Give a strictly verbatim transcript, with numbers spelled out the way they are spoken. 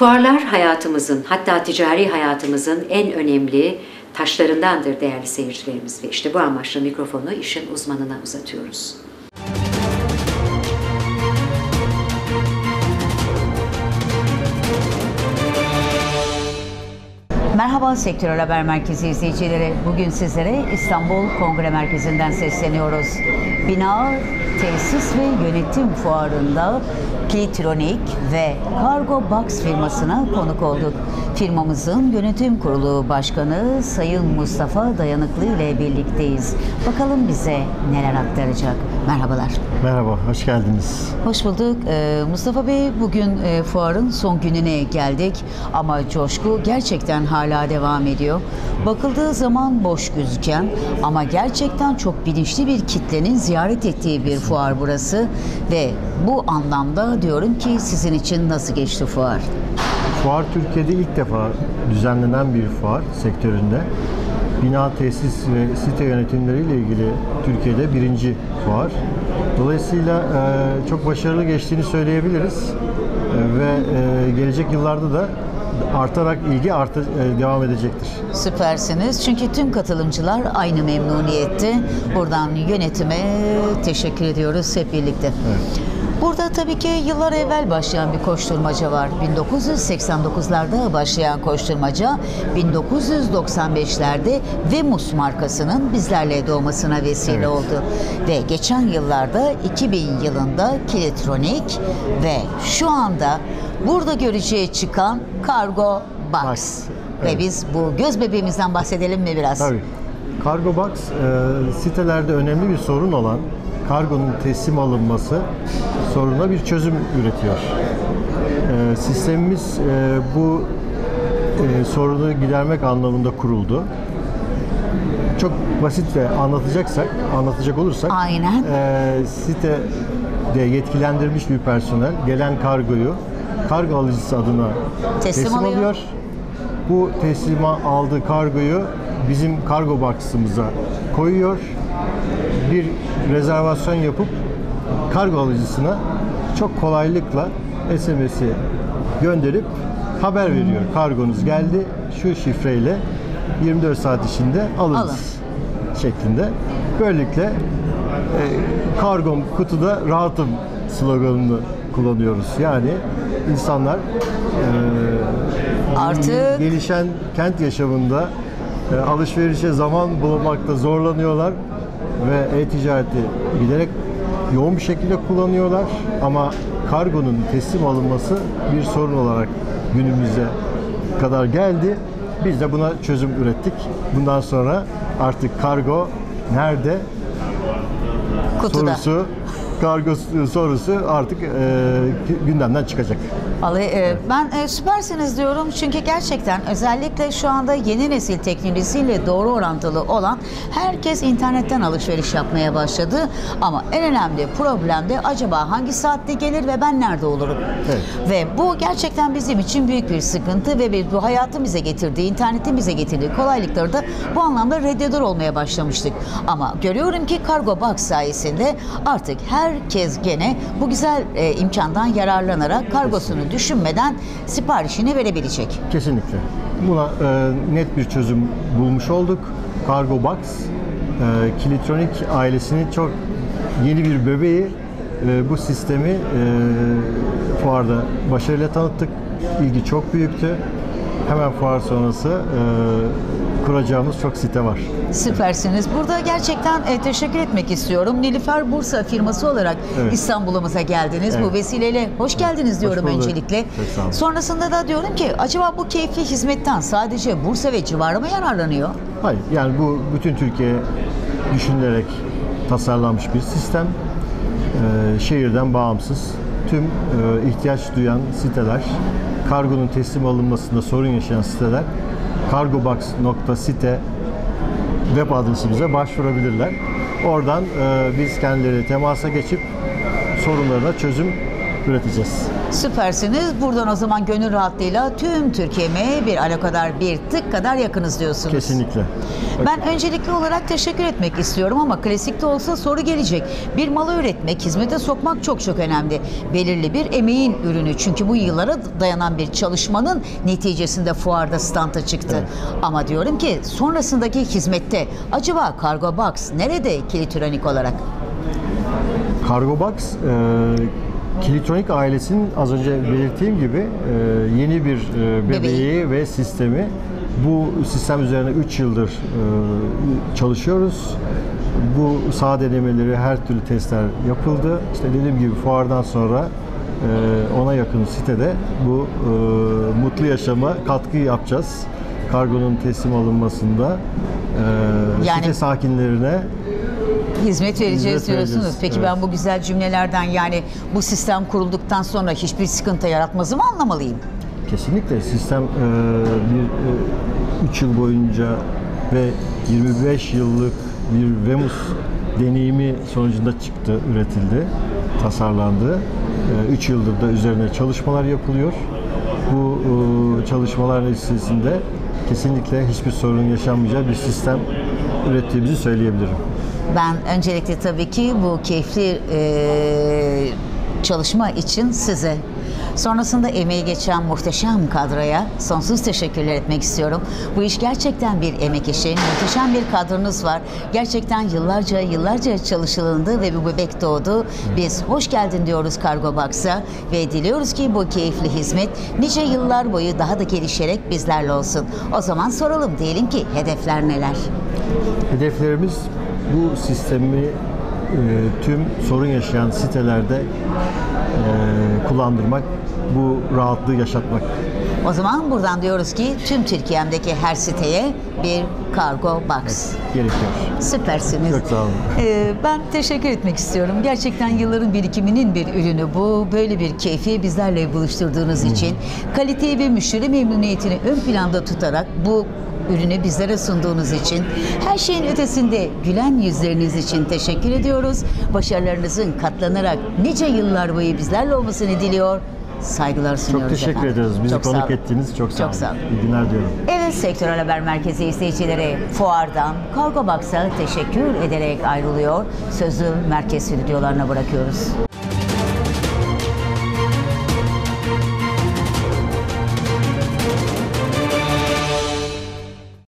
Fuarlar hayatımızın, hatta ticari hayatımızın en önemli taşlarındandır değerli seyircilerimiz ve işte bu amaçla mikrofonu işin uzmanına uzatıyoruz. Merhaba Sektörel Haber Merkezi izleyicileri. Bugün sizlere İstanbul Kongre Merkezi'nden sesleniyoruz. Bina, Tesis ve Yönetim Fuarı'nda Kilitronik ve Cargo Box firmasına konuk olduk. Firmamızın yönetim kurulu başkanı Sayın Mustafa Dayanıklı ile birlikteyiz. Bakalım bize neler aktaracak. Merhabalar. Merhaba, hoş geldiniz. Hoş bulduk. Ee, Mustafa Bey, bugün e, fuarın son gününe geldik ama coşku gerçekten hala devam ediyor. Bakıldığı zaman boş gözüken ama gerçekten çok bilinçli bir kitlenin ziyaret ettiği bir fuar burası ve bu anlamda diyorum ki sizin için nasıl geçti fuar? Fuar Türkiye'de ilk defa düzenlenen bir fuar sektöründe. Bina, tesis ve site yönetimleriyle ilgili Türkiye'de birinci fuar. Dolayısıyla e, çok başarılı geçtiğini söyleyebiliriz e, ve e, gelecek yıllarda da artarak ilgi artı, e, devam edecektir. Süpersiniz. Çünkü tüm katılımcılar aynı memnuniyette. Buradan yönetime teşekkür ediyoruz hep birlikte. Evet. Burada tabii ki yıllar evvel başlayan bir koşturmaca var. bin dokuz yüz seksen dokuzlarda başlayan koşturmaca bin dokuz yüz doksan beşlerde Vemus markasının bizlerle doğmasına vesile evet. oldu. Ve geçen yıllarda iki bin yılında Kilitronik ve şu anda burada göreceği çıkan Cargo Box. Box. Ve evet. biz bu göz bebeğimizden bahsedelim mi biraz? Tabii. Cargo Box e, sitelerde önemli bir sorun olan kargonun teslim alınması soruna bir çözüm üretiyor. E, sistemimiz e, bu e, sorunu gidermek anlamında kuruldu. Çok basitle anlatacaksak, anlatacak olursak, Aynen. E, sitede yetkilendirilmiş bir personel gelen kargoyu kargo alıcısı adına teslim, teslim alıyor. alıyor. Bu teslime aldığı kargoyu bizim kargo box'ımıza koyuyor. Bir rezervasyon yapıp kargo alıcısına çok kolaylıkla S M S'i gönderip haber veriyor. Kargonuz geldi, şu şifreyle yirmi dört saat içinde alınız Alın. şeklinde. Böylelikle e, kargom kutuda rahatım sloganını kullanıyoruz. Yani insanlar e, artık gelişen kent yaşamında e, alışverişe zaman bulmakta zorlanıyorlar ve e-ticareti giderek yoğun bir şekilde kullanıyorlar ama kargonun teslim alınması bir sorun olarak günümüze kadar geldi. Biz de buna çözüm ürettik. Bundan sonra artık kargo nerede? Kutuda. Sorusu, kargo sorusu artık e, gündemden çıkacak. Vallahi e, ben e, süpersiniz diyorum çünkü gerçekten özellikle şu anda yeni nesil teknolojisiyle doğru orantılı olan herkes internetten alışveriş yapmaya başladı ama en önemli problem de acaba hangi saatte gelir ve ben nerede olurum? Evet. Ve bu gerçekten bizim için büyük bir sıkıntı ve bir, bu hayatın bize getirdiği, internetin bize getirdiği kolaylıkları da bu anlamda reddeder olmaya başlamıştık. Ama görüyorum ki Cargo Box sayesinde artık herkes gene bu güzel e, imkandan yararlanarak kargosunu düşünmeden siparişini verebilecek. Kesinlikle. Buna e, net bir çözüm bulmuş olduk. Cargo Box, e, Kilitronik ailesinin çok yeni bir bebeği. E, bu sistemi e, fuarda başarıyla tanıttık. İlgi çok büyüktü. Hemen fuar sonrası e, kuracağımız çok site var. Süpersiniz. Burada gerçekten e, teşekkür etmek istiyorum. Nilüfer Bursa firması olarak evet. İstanbul'umuza geldiniz. Evet. Bu vesileyle hoş geldiniz diyorum hoş öncelikle. Sonrasında da diyorum ki acaba bu keyifli hizmetten sadece Bursa ve civarı mı yararlanıyor? Hayır. Yani bu bütün Türkiye düşünülerek tasarlanmış bir sistem. E, şehirden bağımsız. Tüm e, ihtiyaç duyan siteler, kargonun teslim alınmasında sorun yaşayan siteler cargobox nokta site web adresimize başvurabilirler. Oradan e, biz kendileri temasa geçip sorunlarına çözüm üreteceğiz. Süpersiniz. Buradan o zaman gönül rahatlığıyla tüm Türkiye'me bir alakadar bir tık kadar yakınız diyorsunuz. Kesinlikle. Ben öncelikli olarak teşekkür etmek istiyorum ama klasikte olsa soru gelecek. Bir malı üretmek, hizmete sokmak çok çok önemli. Belirli bir emeğin ürünü. Çünkü bu yıllara dayanan bir çalışmanın neticesinde fuarda standa çıktı. Evet. Ama diyorum ki sonrasındaki hizmette acaba Cargo Box nerede Kilitronik olarak? Cargo Box, e, Kilitronik ailesinin az önce belirttiğim gibi e, yeni bir e, bebeği Bebeği. ve sistemi. Bu sistem üzerine üç yıldır e, çalışıyoruz. Bu saha denemeleri, her türlü testler yapıldı. İşte dediğim gibi fuardan sonra e, ona yakın sitede bu e, mutlu yaşama katkı yapacağız. Kargonun teslim alınmasında e, Yani- site sakinlerine Hizmet vereceğiz Hizmet diyorsunuz. vereceğiz, Peki evet. ben bu güzel cümlelerden yani bu sistem kurulduktan sonra hiçbir sıkıntı yaratmazı mı anlamalıyım? kesinlikle sistem e, bir üç yıl boyunca ve yirmi beş yıllık bir VEMUS deneyimi sonucunda çıktı, üretildi, tasarlandı. üç yıldır da üzerine çalışmalar yapılıyor. Bu e, çalışmalar neticesinde kesinlikle hiçbir sorun yaşanmayacağı bir sistem ürettiğimizi söyleyebilirim. Ben öncelikle tabii ki bu keyifli e, çalışma için size, sonrasında emeği geçen muhteşem kadroya sonsuz teşekkürler etmek istiyorum. Bu iş gerçekten bir emek işi. Muhteşem bir kadronuz var. Gerçekten yıllarca yıllarca çalışılındı ve bu bebek doğdu. Biz hoş geldin diyoruz Cargo Box'a ve diliyoruz ki bu keyifli hizmet nice yıllar boyu daha da gelişerek bizlerle olsun. O zaman soralım, diyelim ki hedefler neler? Hedeflerimiz bu sistemi e, tüm sorun yaşayan sitelerde e, kullandırmak, bu rahatlığı yaşatmak. O zaman buradan diyoruz ki tüm Türkiye'mdeki her siteye bir Cargo Box. Gerekiyor. Süpersiniz. Çok sağ olun. Ee, ben teşekkür etmek istiyorum. Gerçekten yılların birikiminin bir ürünü bu. Böyle bir keyfi bizlerle buluşturduğunuz için, kaliteyi ve müşteri memnuniyetini ön planda tutarak bu ürünü bizlere sunduğunuz için, her şeyin ötesinde gülen yüzleriniz için teşekkür ediyoruz. Başarılarınızın katlanarak nice yıllar boyu bizlerle olmasını diliyor. Saygılar Çok sunuyoruz teşekkür efendim. ederiz. Bizi Çok sağ konuk olun. ettiniz. Çok sağ olun. Çok sağ olun. İyi günler diyorum. Evet, Sektörel Haber Merkezi izleyicileri, fuardan Cargo Box'a teşekkür ederek ayrılıyor. Sözü merkez stüdyolarına bırakıyoruz.